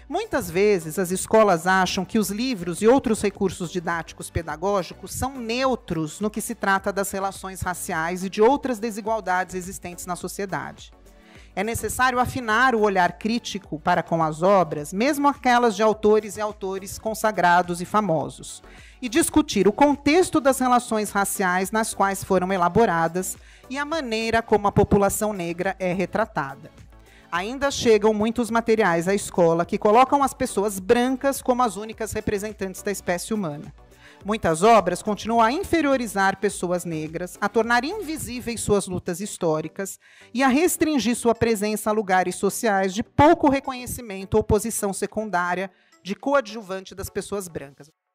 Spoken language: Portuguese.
Muitas vezes, as escolas acham que os livros e outros recursos didáticos pedagógicos são neutros no que se trata das relações raciais e de outras desigualdades existentes na sociedade. É necessário afinar o olhar crítico para com as obras, mesmo aquelas de autores e autores consagrados e famosos, e discutir o contexto das relações raciais nas quais foram elaboradas e a maneira como a população negra é retratada. Ainda chegam muitos materiais à escola que colocam as pessoas brancas como as únicas representantes da espécie humana. Muitas obras continuam a inferiorizar pessoas negras, a tornar invisíveis suas lutas históricas e a restringir sua presença a lugares sociais de pouco reconhecimento ou posição secundária de coadjuvante das pessoas brancas.